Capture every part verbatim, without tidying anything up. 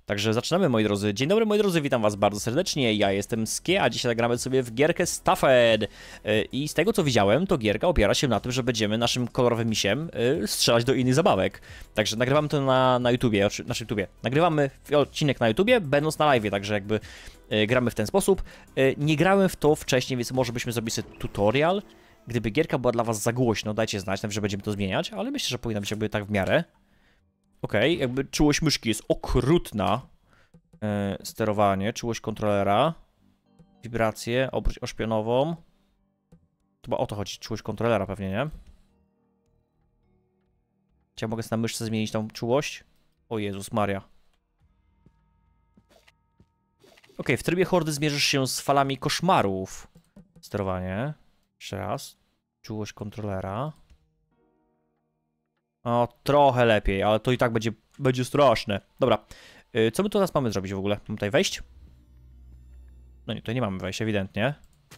Także zaczynamy, moi drodzy. Dzień dobry, moi drodzy, witam was bardzo serdecznie. Ja jestem Skie, a dzisiaj zagramy sobie w gierkę Stuffed. I z tego, co widziałem, to gierka opiera się na tym, że będziemy naszym kolorowym misiem strzelać do innych zabawek. Także nagrywamy to na, na YouTubie, znaczy YouTubie. Nagrywamy odcinek na YouTubie, będąc na live, także jakby gramy w ten sposób. Nie grałem w to wcześniej, więc może byśmy zrobili sobie tutorial. Gdyby gierka była dla was za głośno, dajcie znać, że będziemy to zmieniać, ale myślę, że powinna być jakby tak w miarę. Okej, okay, jakby czułość myszki jest okrutna. Yy, sterowanie, czułość kontrolera. Wibracje, obróć oszpionową. Chyba o to chodzi, czułość kontrolera pewnie, nie? Czy ja mogę na myszce zmienić tą czułość? O Jezus Maria. Okej, okay, w trybie hordy zmierzysz się z falami koszmarów. Sterowanie. Jeszcze raz. Czułość kontrolera. O, trochę lepiej, ale to i tak będzie, będzie straszne. Dobra, yy, co my tu teraz mamy zrobić w ogóle? Mam tutaj wejść? No nie, tutaj nie mamy wejść, ewidentnie.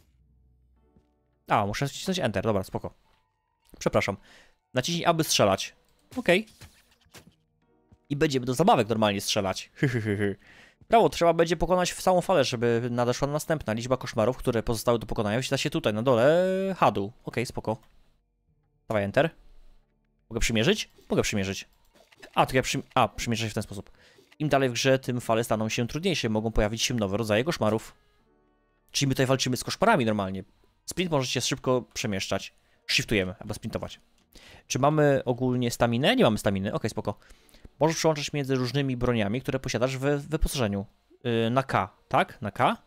A, muszę nacisnąć Enter, dobra, spoko. Przepraszam. Naciśnij, aby strzelać. Okej. Okay. I będziemy do zabawek normalnie strzelać. Brawo, trzeba będzie pokonać w całą falę, żeby nadeszła następna liczba koszmarów, które pozostały do pokonania. Wyświetla się tutaj, na dole, hadu. Okej, okay, spoko. Dawaj Enter. Mogę przymierzyć? Mogę przymierzyć. A, to ja przy... A, przymierzę się w ten sposób. Im dalej w grze, tym fale staną się trudniejsze. Mogą pojawić się nowe rodzaje koszmarów. Czyli my tutaj walczymy z koszmarami normalnie. Sprint może się szybko przemieszczać. Shiftujemy, albo sprintować. Czy mamy ogólnie staminę? Nie mamy staminy. Okej, spoko. Możesz przełączać między różnymi broniami, które posiadasz w wyposażeniu. Yy, na K, tak? Na K?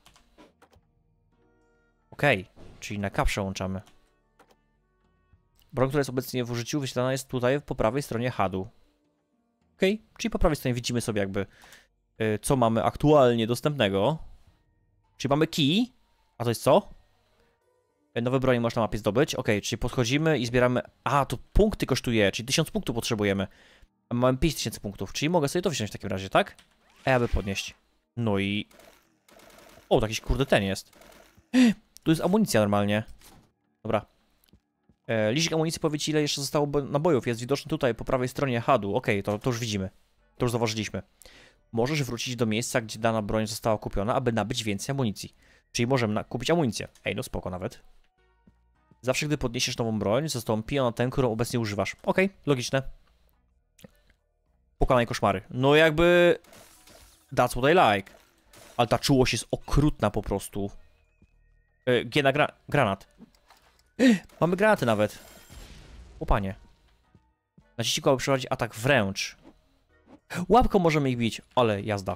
Okej, czyli na K przełączamy. Broń, która jest obecnie w użyciu, wyświetlana jest tutaj po prawej stronie hadu. Okej, okay. Czyli po prawej stronie widzimy sobie jakby yy, co mamy aktualnie dostępnego. Czyli mamy key, a to jest co? Nowe bronie można na mapie zdobyć. Okej, okay, czyli podchodzimy i zbieramy... A, to punkty kosztuje, czyli tysiąc punktów potrzebujemy. A mamy pięć tysięcy punktów, czyli mogę sobie to wziąć w takim razie, tak? E, aby podnieść. No i... O, to jakiś kurde ten jest. Tu jest amunicja normalnie. Dobra. E, licznik amunicji powie ci, ile jeszcze zostało nabojów. Jest widoczny tutaj po prawej stronie hadu. Okej, okay, to, to już widzimy. To już zauważyliśmy. Możesz wrócić do miejsca, gdzie dana broń została kupiona, aby nabyć więcej amunicji. Czyli możemy kupić amunicję. Ej, no spoko nawet. Zawsze, gdy podniesiesz nową broń, zastąpi ona tę, którą obecnie używasz. Okej, okay, logiczne. Pokonaj koszmary. No jakby... That's what I like. Ale ta czułość jest okrutna po prostu. Yy, G na gra granat. Yy, mamy granaty nawet. O panie. Naciśnij, aby przeprowadzić atak wręcz. Łapką możemy ich bić, ale jazda.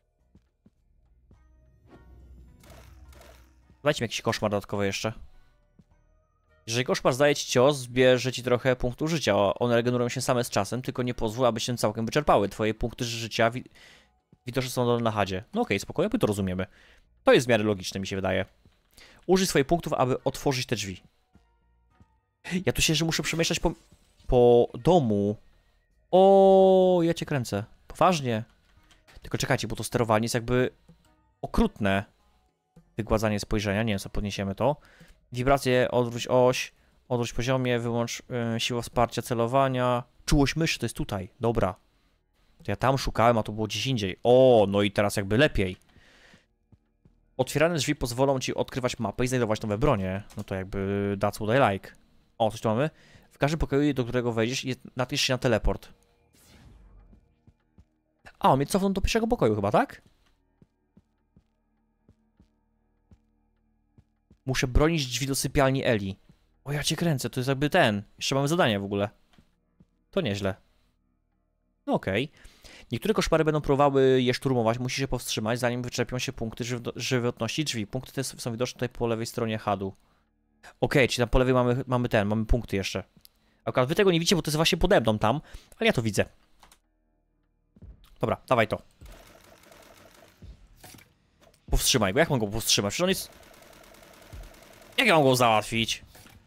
Dajcie mi jakiś koszmar dodatkowy jeszcze. Jeżeli koszmar zdaje ci cios, zbierze ci trochę punktów życia. One regenerują się same z czasem, tylko nie pozwól, aby się całkiem wyczerpały. Twoje punkty życia wi widoczne są na hadzie. No okej, okay, spokojnie, my to rozumiemy. To jest w miarę logiczne, mi się wydaje. Użyj swoich punktów, aby otworzyć te drzwi. Ja tu się, że muszę przemieszczać po, po domu. O, ja cię kręcę. Poważnie. Tylko czekajcie, bo to sterowanie jest jakby okrutne. Wygładzanie spojrzenia, nie wiem co, podniesiemy to. Wibracje, odwróć oś, odwróć poziomie, wyłącz yy, siłę wsparcia celowania. Czułość myszy to jest tutaj, dobra. To ja tam szukałem, a to było gdzieś indziej. O, no i teraz jakby lepiej. Otwierane drzwi pozwolą ci odkrywać mapę i znajdować nowe bronie. No to jakby that's what I like. O, coś tu mamy. W każdym pokoju, do którego wejdziesz, napisz się na teleport. A, on mnie cofnął do pierwszego pokoju chyba, tak? Muszę bronić drzwi do sypialni Eli. O, ja cię kręcę, to jest jakby ten. Jeszcze mamy zadanie w ogóle. To nieźle. No okej. Okay. Niektóre koszmary będą próbowały je szturmować, musisz się powstrzymać, zanim wyczerpią się punkty żywotności drzwi. Punkty te są widoczne tutaj po lewej stronie hadu. Okej, okay, czyli tam po lewej mamy, mamy ten, mamy punkty jeszcze. Akurat wy tego nie widzicie, bo to jest właśnie pode mną tam, ale ja to widzę. Dobra, dawaj to. Powstrzymaj go, jak mogę go powstrzymać? Przecież on jest... Jak ja mam go załatwić?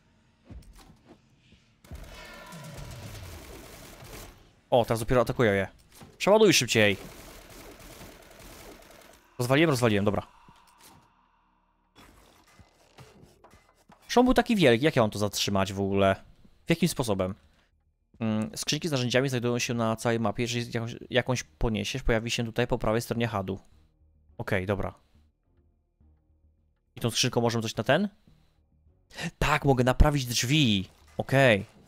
O, teraz dopiero atakują je. Przeładuj szybciej. Rozwaliłem, rozwaliłem, dobra. Czy on był taki wielki? Jak ja mam to zatrzymać w ogóle? W jakim sposobem? Mm, skrzynki z narzędziami znajdują się na całej mapie. Jeżeli jakąś, jakąś poniesiesz, pojawi się tutaj po prawej stronie hadu. Okej, okay, dobra. I tą skrzynką możemy coś na ten? Tak, mogę naprawić drzwi. Okej. Okay.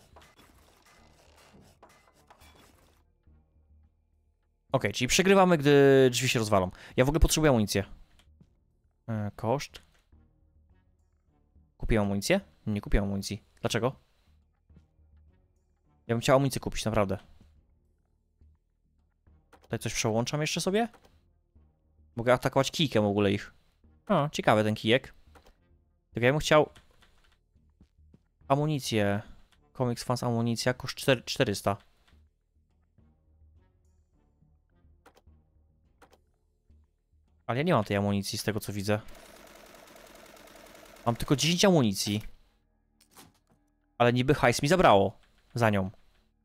Okej, okay, czyli przegrywamy, gdy drzwi się rozwalą. Ja w ogóle potrzebuję amunicję. E, koszt. Kupiłem amunicję? Nie kupiłem amunicji. Dlaczego? Ja bym chciał amunicję kupić, naprawdę. Tutaj coś przełączam jeszcze sobie? Mogę atakować kijkiem w ogóle ich. O, ciekawy ten kijek. Tylko ja bym chciał... Amunicję. Comics Fans amunicja, koszt czterysta. Ale ja nie mam tej amunicji z tego co widzę. Mam tylko dziesięć amunicji. Ale niby hajs mi zabrało. Za nią.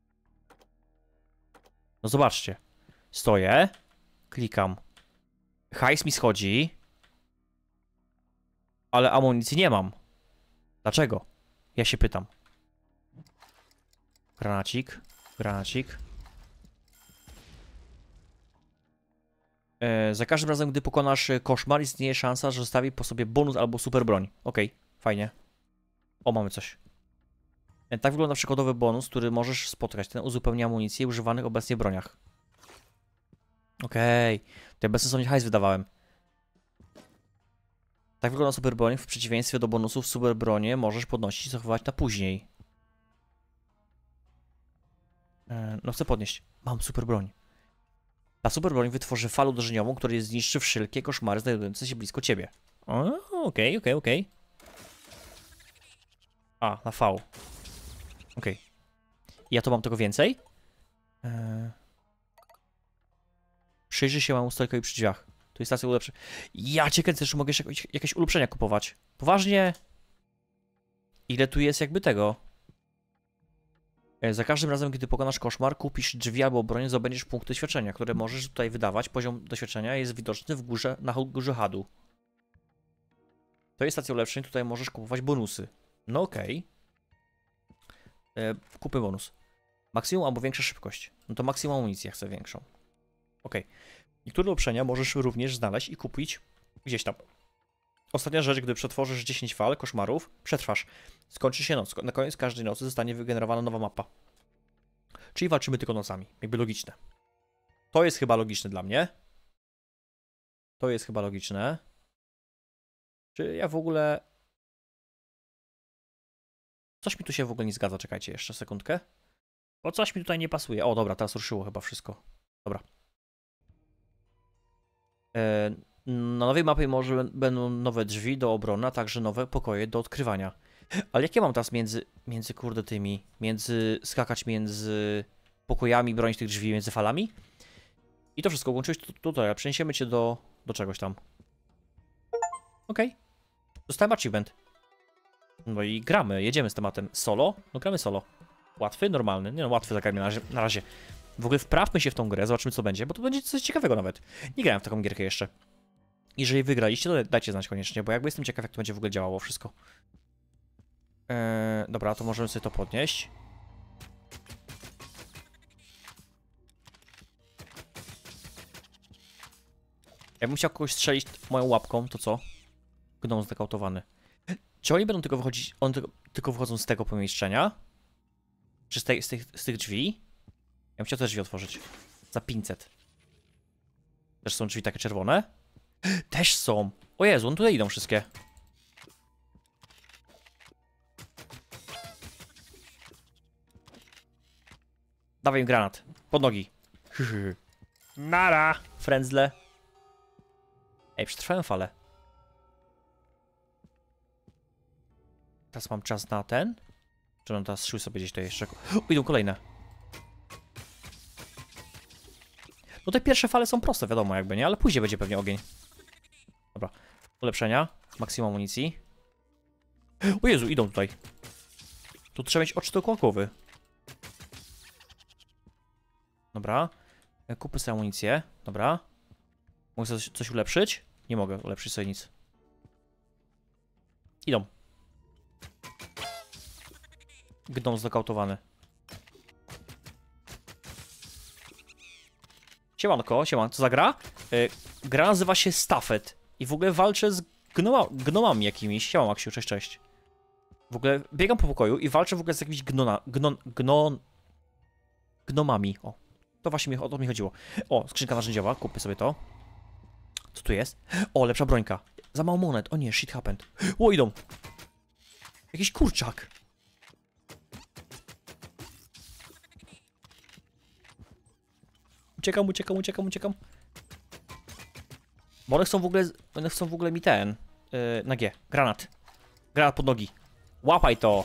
No zobaczcie. Stoję. Klikam. Hajs mi schodzi. Ale amunicji nie mam. Dlaczego? Ja się pytam. Granacik. Granacik. E, za każdym razem, gdy pokonasz koszmar, istnieje szansa, że zostawi po sobie bonus albo super broń. Okej, okay, fajnie. O, mamy coś. E, tak wygląda przykładowy bonus, który możesz spotkać. Ten uzupełnia amunicję używanych obecnie w broniach. Okej. Okay. To ja bezsensownie hajs wydawałem. Tak wygląda super broń. W przeciwieństwie do bonusów super bronie możesz podnosić i zachowywać na później. E, no chcę podnieść. Mam super broń. Ta super broń wytworzy falę uderzeniową, która zniszczy wszelkie koszmary znajdujące się blisko ciebie. Okej, okej, okej. A, na V. Okej. Okay. Ja to mam tego więcej? Eee... Przyjrzyj się memu stolikowi przy drzwiach. Tu jest stacja ulepszeń. Ja cię kręcę, że mogę jeszcze jakieś, jakieś ulepszenia kupować. Poważnie? Ile tu jest jakby tego? Za każdym razem, gdy pokonasz koszmar, kupisz drzwi albo broń, zdobędziesz punkty doświadczenia, które możesz tutaj wydawać. Poziom doświadczenia jest widoczny w górze, na górze hadu. To jest stacja ulepszeń, tutaj możesz kupować bonusy. No okej. Okay. E, kupmy bonus. Maksimum albo większa szybkość. No to maksimum amunicji, ja chcę większą. Okej. Okay. Niektóre ulepszenia możesz również znaleźć i kupić gdzieś tam. Ostatnia rzecz, gdy przetworzysz dziesięć fal koszmarów, przetrwasz. Skończy się noc. Na koniec każdej nocy zostanie wygenerowana nowa mapa. Czyli walczymy tylko nocami. Jakby logiczne. To jest chyba logiczne dla mnie. To jest chyba logiczne. Czy ja w ogóle... Coś mi tu się w ogóle nie zgadza. Czekajcie jeszcze sekundkę. Bo coś mi tutaj nie pasuje. O, dobra, teraz ruszyło chyba wszystko. Dobra. E, na nowej mapie może będą nowe drzwi do obrony, a także nowe pokoje do odkrywania. Ale jak ja mam teraz między, między kurde tymi, między, skakać między pokojami, bronić tych drzwi, między falami? I to wszystko łączyłeś tutaj, a przeniesiemy cię do, do czegoś tam. Okej. Okay. Dostałem achievement. No i gramy, jedziemy z tematem. Solo? No gramy solo. Łatwy? Normalny? Nie no, łatwy zagrajmy na razie, na razie. W ogóle wprawmy się w tą grę, zobaczymy co będzie, bo to będzie coś ciekawego nawet. Nie grałem w taką gierkę jeszcze. Jeżeli wygraliście, to dajcie znać koniecznie, bo jakby jestem ciekaw, jak to będzie w ogóle działało wszystko. Eee, dobra, to możemy sobie to podnieść. Jakbym chciał kogoś strzelić moją łapką, to co? Gnom zdekautowany. Czy oni będą tylko wychodzić, one tylko, tylko wychodzą z tego pomieszczenia? Czy z, tej, z, tych, z tych drzwi? Ja bym chciał te drzwi otworzyć. Za pięćset. Też są drzwi takie czerwone? Też są! O Jezu, one tutaj idą wszystkie. Dawaj im granat. Pod nogi. Nara! Frędzle. Ej, przetrwałem falę. Teraz mam czas na ten? Czy on teraz szły sobie gdzieś to jeszcze? O, idą kolejne. No te pierwsze fale są proste, wiadomo jakby, nie? Ale później będzie pewnie ogień. Dobra. Ulepszenia. Maksimum amunicji. O Jezu, idą tutaj. Tu trzeba mieć oczy do głowy. Dobra. Kupmy sobie amunicję. Dobra. Mogę coś, coś ulepszyć? Nie mogę ulepszyć sobie nic. Idą. Gnom znokautowany. Siemanko, sieman, co za gra? Yy, gra nazywa się Staffet i w ogóle walczę z gnoma, gnomami jakimiś. Siema Maksiu, cześć, cześć. W ogóle biegam po pokoju i walczę w ogóle z jakimiś gnona, gnon, gnon, gnomami. O, to właśnie mi, o to mi chodziło. O, skrzynka narzędziowa, kupmy sobie to. Co tu jest? O, lepsza brońka. Za mało monet, o nie, shit happened. O, idą. Jakiś kurczak. Uciekam, uciekam, uciekam, uciekam. Bo one chcą w ogóle, one chcą w ogóle mi ten, yy, na G, granat. Granat pod nogi. Łapaj to.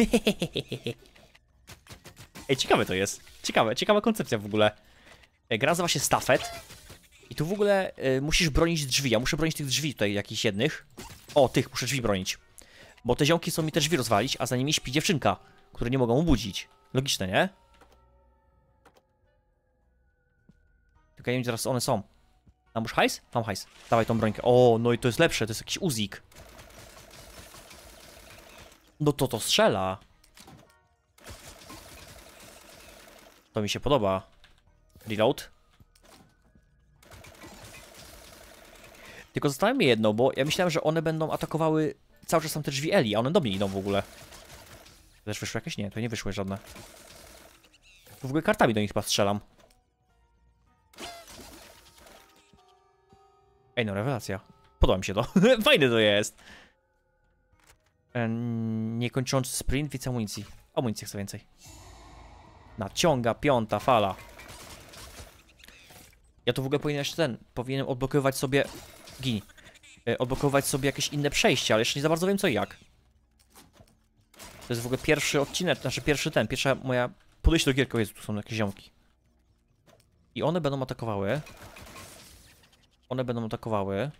Ej, ciekawe to jest. Ciekawe, ciekawa koncepcja w ogóle. Gra nazywa się Staffet. I tu w ogóle yy, musisz bronić drzwi. Ja muszę bronić tych drzwi tutaj jakichś jednych. O, tych muszę drzwi bronić. Bo te ziomki chcą mi te drzwi rozwalić, a za nimi śpi dziewczynka, które nie mogą obudzić. Logiczne, nie? Tylko ja nie wiem, gdzie teraz one są. Mam już hajs? Mam hajs. Dawaj tą brońkę. O, no i to jest lepsze, to jest jakiś uzik. No to to strzela. To mi się podoba. Reload. Tylko zastanawiam mnie jedno, bo ja myślałem, że one będą atakowały cały czas tam te drzwi Eli, a one do mnie idą w ogóle. Też wyszły jakieś? Nie, to nie wyszły żadne. W ogóle kartami do nich chyba strzelam. Ej, no rewelacja. Podoba mi się to. Fajne to jest. Niekończący sprint, więcej amunicji. Amunicji chcę więcej. Naciąga piąta fala. Ja tu w ogóle powinienem jeszcze ten, powinienem odblokowywać sobie... Gin. E, odblokowywać sobie jakieś inne przejścia, ale jeszcze nie za bardzo wiem co i jak. To jest w ogóle pierwszy odcinek, znaczy pierwszy ten, pierwsza moja podejście do gierki. Jezu, tu są jakieś ziomki. I one będą atakowały. One będą atakowały.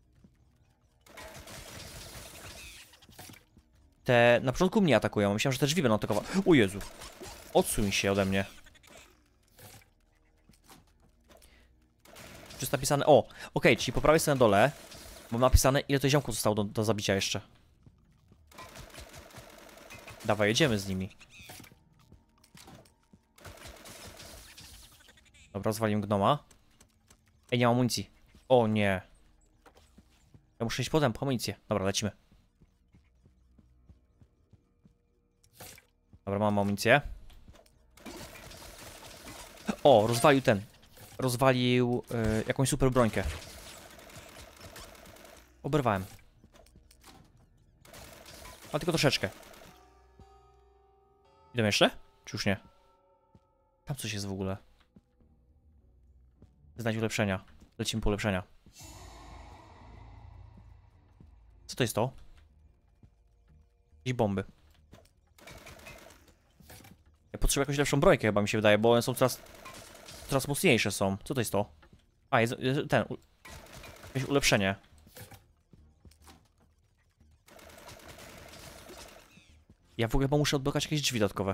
Te na początku mnie atakują. Myślałem, że te drzwi będą atakowały. O Jezu. Odsuń się ode mnie. Tu jest napisane... O, okej, okay, czyli po prawej stronie na dole mam napisane, ile to ziomków zostało do, do zabicia jeszcze. Dawaj, jedziemy z nimi. Dobra, rozwaliłem gnoma. Ej, nie mam amunicji. O nie. Ja muszę iść potem po amunicję. Dobra, lecimy. Dobra, mam amunicję. O, rozwalił ten. Rozwalił yy, jakąś super brońkę. Oberwałem. Ale tylko troszeczkę. Idę jeszcze? Czy już nie? Tam coś jest w ogóle. Znajdź ulepszenia. Lecimy po ulepszenia. Co to jest to? Jakieś bomby. Ja potrzebuję jakąś lepszą brońkę chyba mi się wydaje, bo one są coraz... Coraz mocniejsze są. Co to jest to? A, jest, jest ten... U... Jakieś ulepszenie. Ja w ogóle chyba muszę odblokować jakieś drzwi dodatkowe.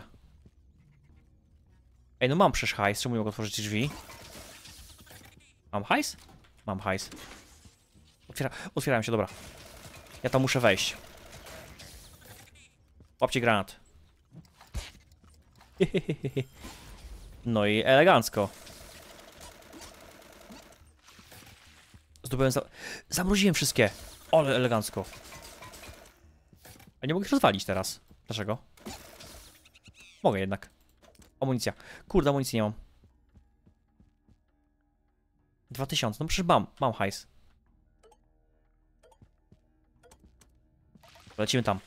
Ej, no mam przecież hajs. Czemu nie mogę otworzyć drzwi? Mam hajs? Mam hajs. Otwiera... Otwierałem się, dobra. Ja tam muszę wejść. Łapcie granat. No i elegancko. Zdobyłem za... Zamroziłem wszystkie. Ale elegancko. A nie mogę ich rozwalić teraz. Dlaczego? Mogę jednak. Amunicja. Kurde, amunicji nie mam. Dwa tysiące. No przecież mam. Mam hajs. Lecimy tam.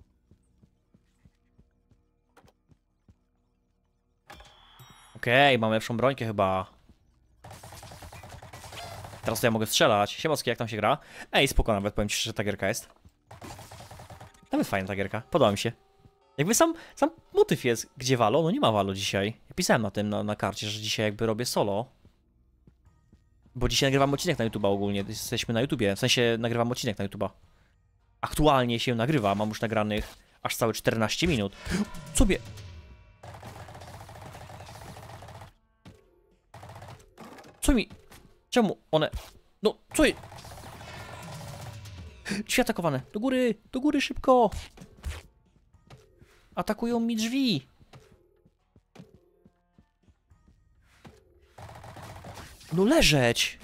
Okej, okay, mam lepszą brońkę chyba. Teraz to ja mogę strzelać. Siemocki, jak tam się gra? Ej, spoko nawet, powiem ci, że ta gierka jest. Nawet fajna ta gierka, podoba mi się. Jakby sam, sam motyw jest, gdzie Valo, no nie ma Valo dzisiaj. Ja pisałem na tym, na, na karcie, że dzisiaj jakby robię solo. Bo dzisiaj nagrywam odcinek na YouTube'a ogólnie, jesteśmy na YouTubie, w sensie nagrywam odcinek na YouTube'a. Aktualnie się nagrywa, mam już nagranych aż całe czternaście minut. Co bie... Co mi... Czemu one... No, co je... Drzwi atakowane. Do góry, do góry szybko. Atakują mi drzwi. No leżeć!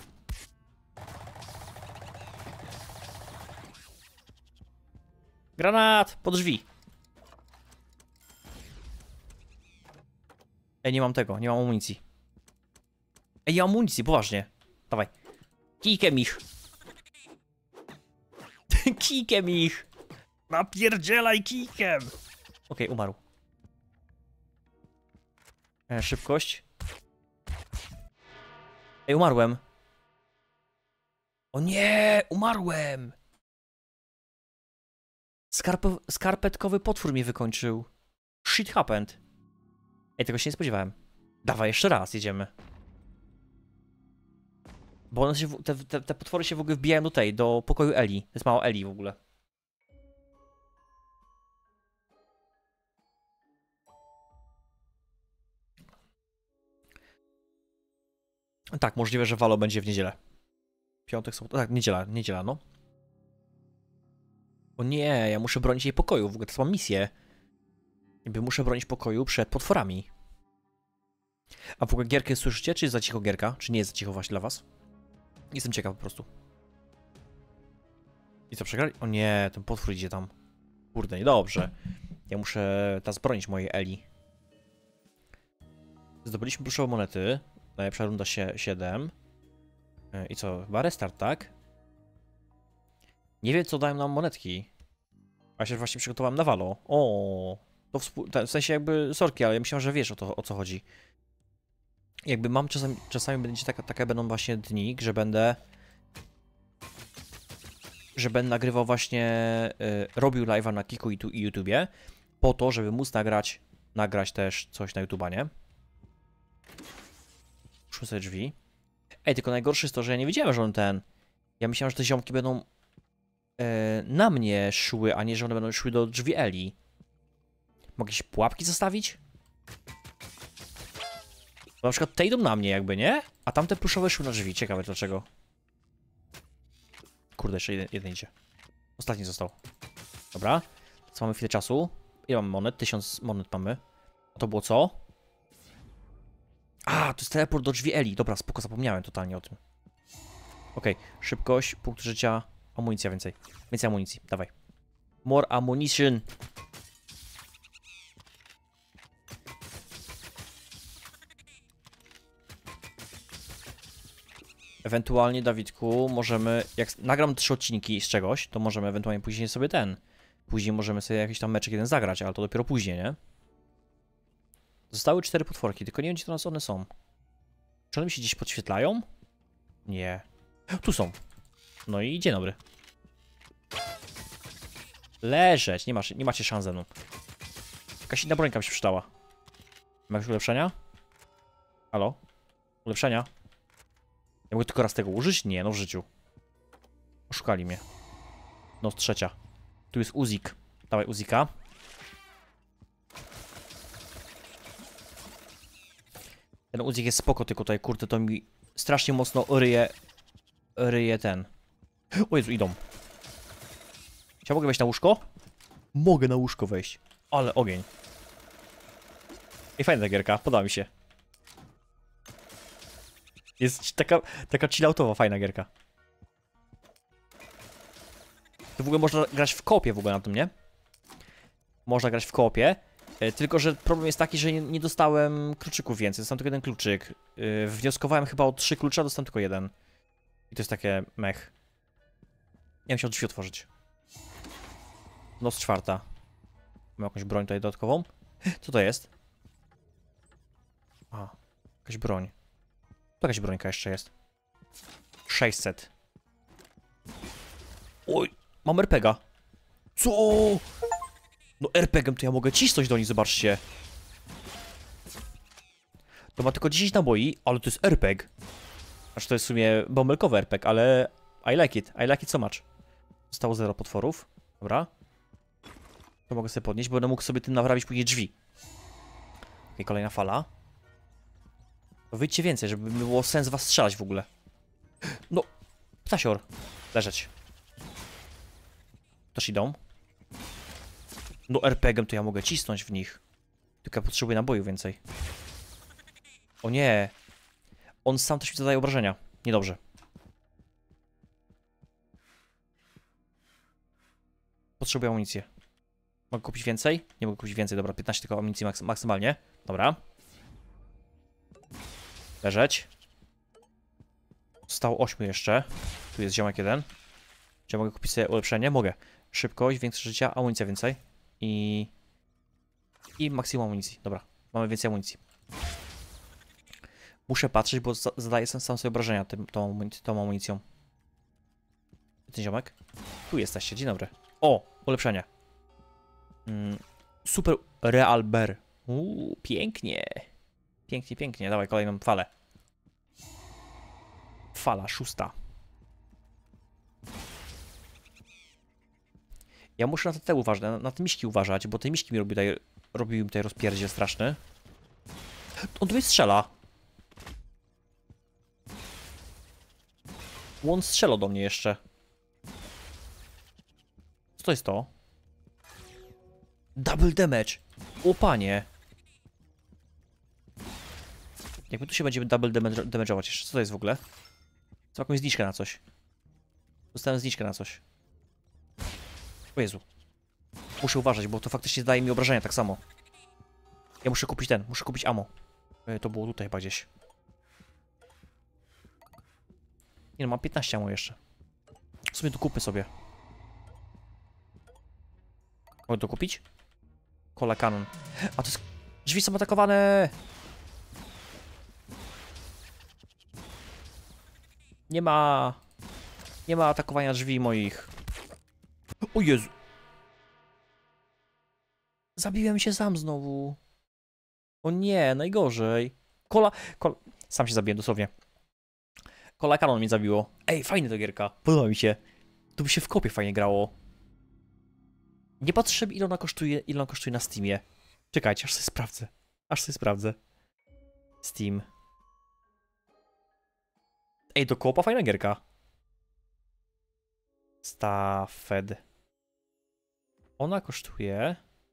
Granat! Pod drzwi! Ej, nie mam tego, nie mam amunicji. Ej, nie mam amunicji, poważnie. Dawaj. Kijkiem ich. Kijkiem ich! Napierdzielaj kijkiem! Okej, okay, umarł. E, szybkość. Ej, umarłem. O nie, umarłem! Skarpe skarpetkowy potwór mnie wykończył. Shit happened. Ej, tego się nie spodziewałem. Dawaj, jeszcze raz, jedziemy. Bo one się, te, te, te potwory się w ogóle wbijają do tej, do pokoju Eli. To jest mało Eli w ogóle. Tak, możliwe, że Valo będzie w niedzielę. Piątek, sobota, tak, niedziela, niedziela, no. O nie, ja muszę bronić jej pokoju, w ogóle to mam misję. Jakby muszę bronić pokoju przed potworami. A w ogóle gierkę słyszycie, czy jest za cicho gierka? Czy nie jest za cicho właśnie dla was? Jestem ciekaw po prostu. I co, przegrali? O nie, ten potwór idzie tam. Kurde, niedobrze. Ja muszę teraz bronić mojej Eli. Zdobyliśmy pluszowe monety. Najlepsza runda siedem. I co? Chyba restart, tak? Nie wiem, co dają nam monetki. A się właśnie przygotowałem na Valo. O, to w sensie jakby sorki, ale ja myślałem, że wiesz o to, o co chodzi. Jakby mam czasami, czasami będzie taka, takie będą właśnie dni, że będę że będę nagrywał właśnie, y, robił live'a na Kiku i, tu, i YouTubie, po to, żeby móc nagrać, nagrać też coś na YouTuba, nie? Puszczmy sobie drzwi. Ej, tylko najgorsze jest to, że ja nie wiedziałem, że on ten... Ja myślałem, że te ziomki będą y, na mnie szły, a nie, że one będą szły do drzwi Eli. Mogę jakieś pułapki zostawić? Bo na przykład te idą na mnie jakby, nie? A tamte pluszowe szły na drzwi. Ciekawe dlaczego. Kurde, jeszcze jeden, jeden idzie. Ostatni został. Dobra. Teraz mamy chwilę czasu. Ile mamy monet? Tysiąc monet mamy. A to było co? A, to jest teleport do drzwi Eli. Dobra, spoko, zapomniałem totalnie o tym. Okej, okay. Szybkość, punkt życia, amunicja więcej. Więcej amunicji, dawaj. More ammunition. Ewentualnie, Dawidku, możemy, jak nagram trzy odcinki z czegoś, to możemy ewentualnie później sobie ten, później możemy sobie jakiś tam meczek jeden zagrać, ale to dopiero później, nie? Zostały cztery potworki, tylko nie wiem, gdzie to nas one są. Czy one mi się gdzieś podświetlają? Nie. Tu są. No i dzień dobry. Leżeć, nie, masz, nie macie szans ze mną. Jakaś inna brońka mi się przydała. Ma jakieś ulepszenia? Halo? Ulepszenia? Ja mogę tylko raz tego użyć? Nie, no w życiu. Oszukali mnie. No, trzecia. Tu jest Uzik. Dawaj Uzika. Ten Uzik jest spoko, tylko tutaj, kurde, to mi strasznie mocno ryje... Ryje ten. O Jezu, idą. Czy ja mogę wejść na łóżko? Mogę na łóżko wejść. Ale ogień. I fajna ta gierka, podoba mi się. Jest taka, taka chilloutowa, fajna gierka. To w ogóle można grać w koopie w ogóle na tym, nie? Można grać w koopie. Yy, tylko, że problem jest taki, że nie, nie dostałem kluczyków więcej. Dostałem tylko jeden kluczyk. Yy, wnioskowałem chyba o trzy klucze, a dostałem tylko jeden. I to jest takie mech. Ja musiał drzwi otworzyć. Noc czwarta. Mam jakąś broń tutaj dodatkową. Co to jest? A, jakaś broń. Tu jakaś brońka jeszcze jest. sześćset. Oj, mam er pe ga. Co? No er pe giem to ja mogę cisnąć do nich, zobaczcie. To ma tylko dziesięć naboi, ale to jest er pe gie. Znaczy to jest w sumie bąbelkowy er pe gie, ale I like it. I like it so much. Zostało zero potworów. Dobra. To mogę sobie podnieść, bo będę mógł sobie tym naprawić później drzwi. Okej, kolejna fala. To wyjdźcie więcej, żeby było sens was strzelać w ogóle. No, ptasior. Leżeć. Też idą. No er pe giem to ja mogę cisnąć w nich. Tylko ja potrzebuję naboju więcej. O nie. On sam też mi zadaje obrażenia. Niedobrze. Potrzebuję amunicję. Mogę kupić więcej? Nie mogę kupić więcej, dobra, piętnaście tylko amunicji maks maksymalnie. Dobra. Leżeć. Zostało ośmiu jeszcze. Tu jest ziomek jeden. Czy ja mogę kupić sobie ulepszenie? Mogę. Szybkość, większe życia, amunicja więcej. I... I maksimum amunicji. Dobra, mamy więcej amunicji. Muszę patrzeć, bo zadaję sam sobie obrażenia tym, tą, amunic tą amunicją. Ten ziomek? Tu jesteście, dzień dobry. O, ulepszenie. Mm, super Real Bear. Uuu, pięknie. Pięknie, pięknie. Dawaj kolejną falę. Fala szósta. Ja muszę na te uważać, na, na te miśki uważać, bo te miśki mi robiły tutaj, robiły tutaj rozpierdziel straszny. On tutaj strzela. On strzelał do mnie jeszcze. Co to jest to? Double damage. O panie. Jak my tu się będziemy double damage, damage'ować jeszcze? Co to jest w ogóle? Co, jakąś zniżkę na coś? Dostałem zniżkę na coś. O Jezu. Muszę uważać, bo to faktycznie daje mi obrażenia tak samo. Ja muszę kupić ten, muszę kupić ammo. To było tutaj chyba gdzieś. Nie no, mam piętnaście ammo jeszcze. W sumie tu kupmy sobie. Mogę to kupić? Cola Cannon. A to jest... Drzwi są atakowane! Nie ma... Nie ma atakowania drzwi moich. O Jezu! Zabiłem się sam znowu. O nie, najgorzej. Kola... Kol... Sam się zabiłem dosłownie. Cola Cannon mnie zabiło. Ej, fajna to gierka. Podoba mi się. Tu by się w kopie fajnie grało. Nie patrzę, ile ona kosztuje, ile ona kosztuje na Steamie. Czekajcie, aż sobie sprawdzę. Aż sobie sprawdzę. Steam. Ej, do koopa fajna gierka. Staffed. Ona kosztuje...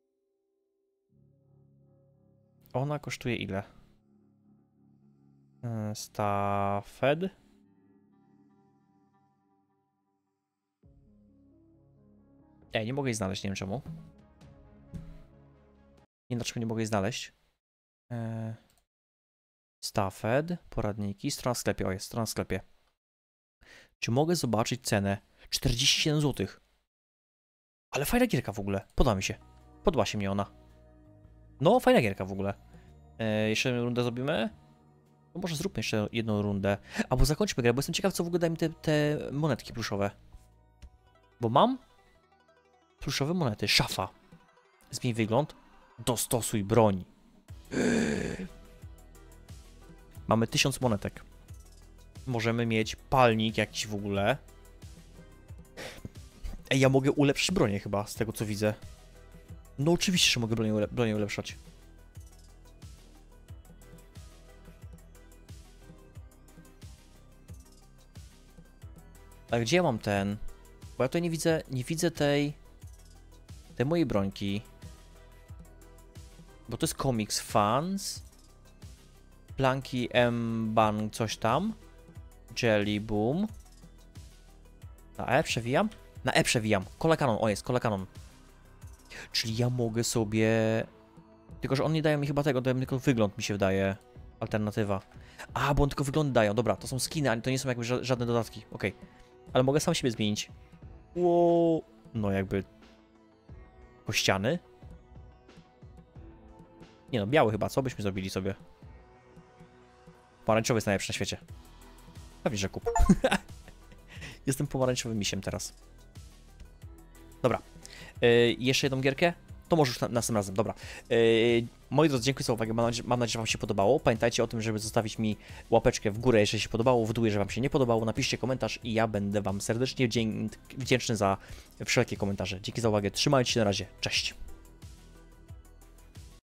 Ona kosztuje ile? Staffed. Ej, nie mogę jej znaleźć, nie wiem czemu. Nie wiem dlaczego nie mogę jej znaleźć. Eee... Staffed, poradniki, strona w sklepie, o jest, strona w sklepie. Czy mogę zobaczyć cenę? czterdzieści siedem złotych. Ale fajna gierka w ogóle, podoba mi się. Podoba się mi ona. No, fajna gierka w ogóle. Eee, jeszcze jedną rundę zrobimy? No może zróbmy jeszcze jedną rundę. Albo zakończmy grę, bo jestem ciekaw, co w ogóle dają mi te, te monetki pluszowe. Bo mam pluszowe monety. Szafa. Zmień wygląd. Dostosuj broń. Mamy tysiąc monetek. Możemy mieć palnik jakiś w ogóle. Ej, ja mogę ulepszyć bronię chyba, z tego co widzę. No oczywiście, że mogę bronię, ule bronię ulepszać. A gdzie ja mam ten? Bo ja tutaj nie widzę, nie widzę tej... tej mojej brońki. Bo to jest Comics Fans. Planki M-Ban coś tam. Jelly Boom. Na E przewijam? Na E przewijam. Cola Cannon, o jest, Cola Cannon. Czyli ja mogę sobie... Tylko, że on nie daje mi chyba tego, daje mi tylko wygląd, mi się wydaje. Alternatywa. A, bo on tylko wygląd dają, dobra, to są skiny, a to nie są jakby ża żadne dodatki, okej. Okay. Ale mogę sam siebie zmienić. Wow. No jakby... Kościany? Nie no, biały chyba, co byśmy zrobili sobie? Pomarańczowy jest najlepszy na świecie. Pewnie, że kup. Jestem pomarańczowym misiem teraz. Dobra. Yy, jeszcze jedną gierkę? To może już na, następnym razem, dobra. Yy, moi drodzy, dziękuję za uwagę, mam nadzieję, mam nadzieję, że wam się podobało. Pamiętajcie o tym, żeby zostawić mi łapeczkę w górę, jeżeli się podobało, w dół, jeżeli wam się nie podobało. Napiszcie komentarz i ja będę wam serdecznie wdzięczny za wszelkie komentarze. Dzięki za uwagę, trzymajcie się, na razie, cześć.